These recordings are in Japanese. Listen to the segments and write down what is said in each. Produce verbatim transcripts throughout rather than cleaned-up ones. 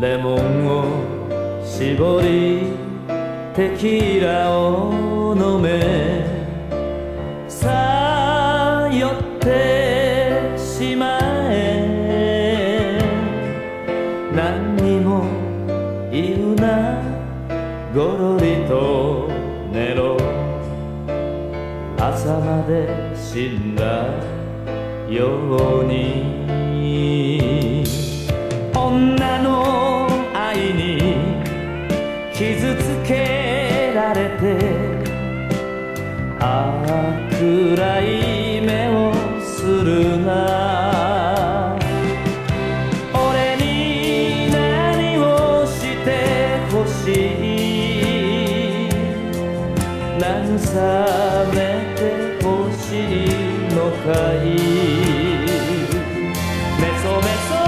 レモンを絞りテキーラを飲めさあ寄ってしまえ何にも言うなごろりと寝ろ朝まで死んだように女の愛に傷つけられてああ暗い目をするな俺に何をしてほしい慰めてほしいのかいメソメソ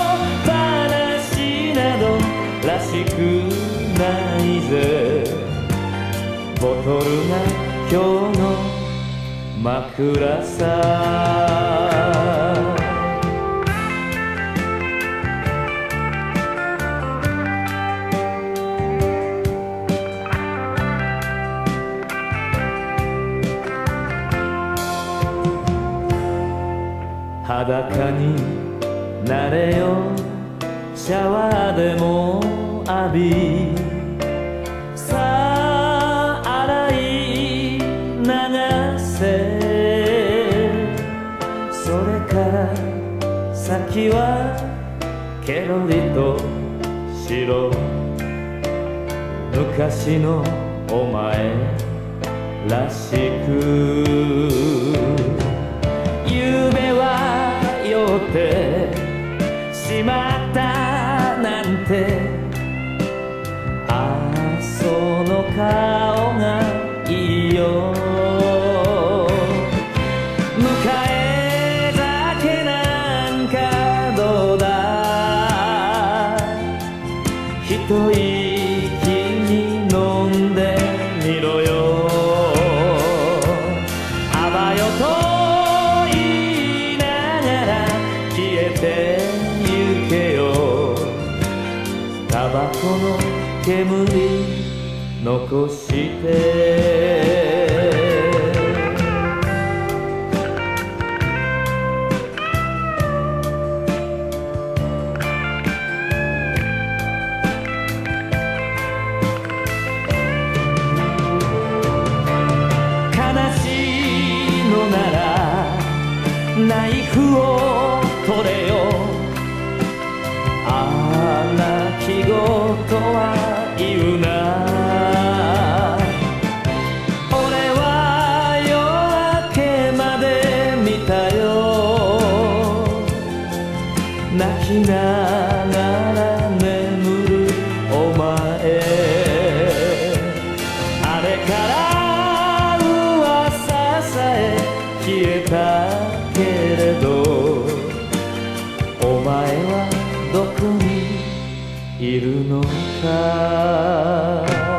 話などらしくないぜボトルが今日の枕さ裸になれよシャワーでも浴びさあ洗い流せそれから先はケロリとしろ昔のお前らしく夢は酔ってしまったなんてああその顔がいいよ迎え酒なんかどうだ一息に飲んでみろよあばよと言いながら消えてゆけよタバコの煙残して悲しいのならナイフを取れよああ泣き言は言うな俺は夜明けまで見たよ泣きながら眠るお前あれから噂さえ消えたけれどお前はどこにいるのか